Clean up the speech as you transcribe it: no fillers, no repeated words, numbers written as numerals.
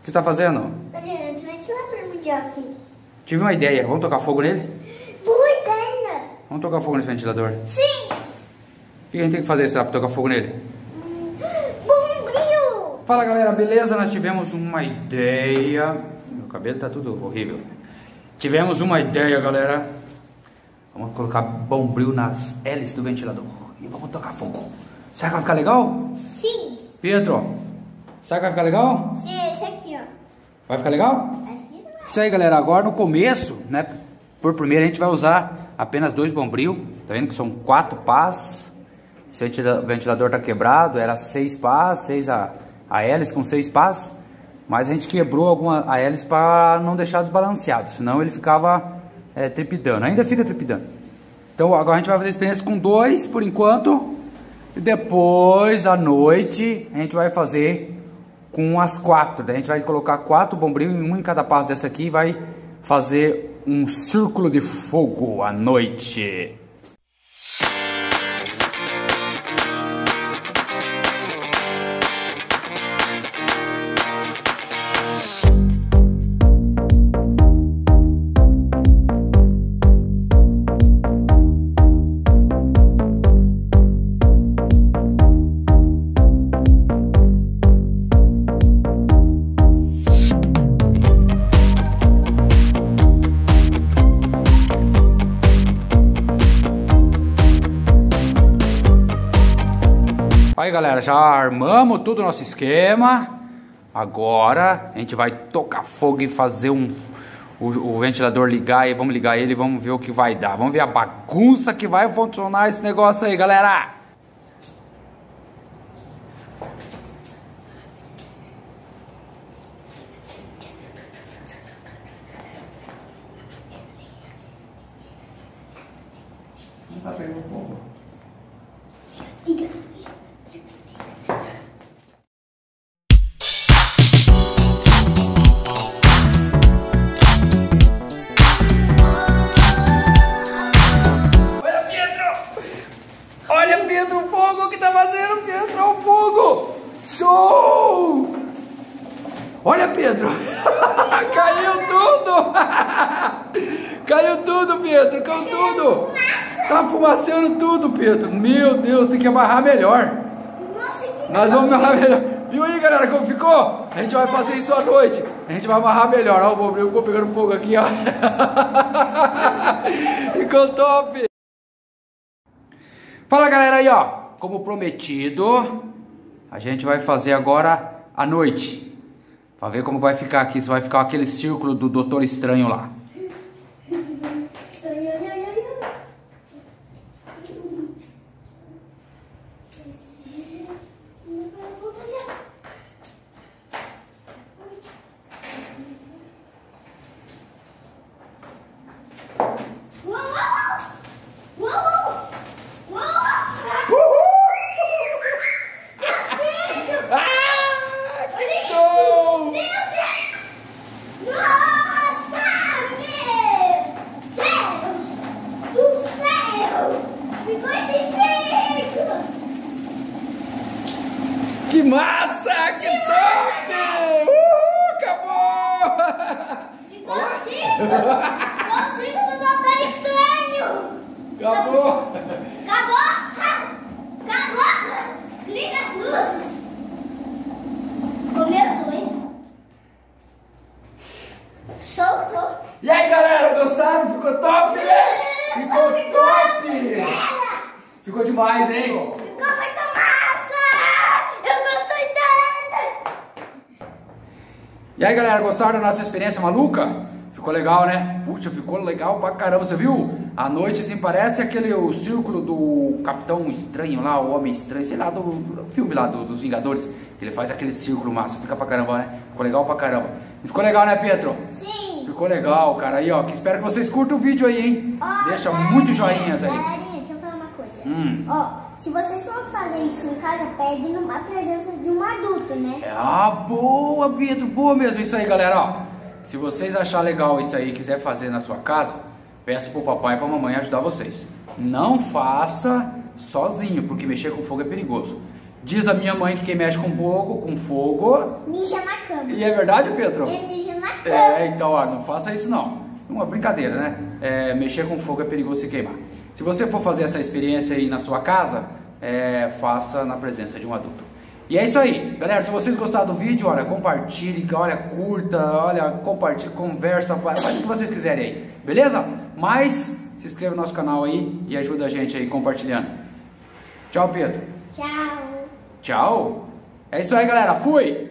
você tá fazendo? Tá gerando ventilador mundial aqui. Tive uma ideia. Vamos tocar fogo nele? Boa ideia! Vamos tocar fogo nesse ventilador? Sim! O que a gente tem que fazer, será, pra tocar fogo nele? Bombril! Fala, galera, beleza? Nós tivemos uma ideia. Meu cabelo tá tudo horrível. Tivemos uma ideia, galera. Vamos colocar bombril nas hélices do ventilador e vamos tocar fogo. Será que vai ficar legal? Sim! Pedro, será que vai ficar legal? Sim, esse aqui, ó. Vai ficar legal? Acho que vai. Isso aí, galera. Agora no começo, né? Por primeiro a gente vai usar apenas 2 bombril. Tá vendo que são 4 pás. Esse ventilador tá quebrado. Era 6 pás, 6 a hélice com 6 pás. Mas a gente quebrou a hélice para não deixar desbalanceado. Senão ele ficava trepidando. Ainda fica trepidando. Então agora a gente vai fazer a experiência com 2 por enquanto. E depois à noite a gente vai fazer com as 4. Daí a gente vai colocar 4 bombril, um em cada passo dessa aqui, e vai fazer um círculo de fogo à noite. Aí, galera, já armamos tudo o nosso esquema. Agora a gente vai tocar fogo e fazer o ventilador ligar. E vamos ligar ele e vamos ver o que vai dar. Vamos ver a bagunça que vai funcionar esse negócio aí, galera. Não tá pegando fogo. Olha, Pedro, o fogo que tá fazendo, Pedro, o fogo! Show! Olha, Pedro! Caiu tudo! Caiu tudo, Pedro, caiu tudo! Tá fumaceando tudo, Pedro! Meu Deus, tem que amarrar melhor! Nós vamos amarrar melhor! Viu aí, galera, como ficou? A gente vai fazer isso à noite! A gente vai amarrar melhor! Ó, o bombril ficou pegando fogo aqui, ó! Ficou top! Fala, galera, aí, ó, como prometido, a gente vai fazer agora à noite, pra ver como vai ficar aqui, se vai ficar aquele círculo do Doutor Estranho lá. Que massa! Que top! Acabou! Igualzinho do Doutor Estranho! Acabou! Acabou! Acabou! Liga as luzes! Comeu doido! Soltou! E aí, galera, gostaram? Ficou top, né? Ficou top! Ficou demais, hein? Ficou muito massa! Eu gostei tanto! E aí, galera, gostaram da nossa experiência maluca? Ficou legal, né? Puxa, ficou legal pra caramba, você viu? À noite, assim, parece o círculo do Capitão Estranho lá, o Homem Estranho, sei lá, do filme lá, dos Vingadores, que ele faz aquele círculo massa, fica pra caramba, né? Ficou legal pra caramba. E ficou legal, né, Pedro? Sim! Ficou legal, cara. Aí, ó, que espero que vocês curtam o vídeo aí, hein? Deixa muito joinhas aí. Galerinha, deixa eu falar uma coisa. Ó, se vocês for fazer isso em casa, pede a presença de um adulto, né? Boa, Pedro, boa mesmo. Isso aí, galera, ó. Se vocês acharem legal isso aí e quiser fazer na sua casa, peça pro papai e pra mamãe ajudar vocês. Não faça sozinho, porque mexer com fogo é perigoso. Diz a minha mãe que quem mexe com fogo... mija na cama. E é verdade, Pedro? Mija na cama. Então, ó, não faça isso não. Uma brincadeira, né? Mexer com fogo é perigoso se queimar. Se você for fazer essa experiência aí na sua casa, faça na presença de um adulto. E é isso aí, galera. Se vocês gostaram do vídeo, olha, compartilhe, olha, curta, olha, compartilhe, conversa, faz o que vocês quiserem aí, beleza? Mas se inscreva no nosso canal aí e ajuda a gente aí compartilhando. Tchau, Pedro. Tchau. Tchau. É isso aí, galera. Fui!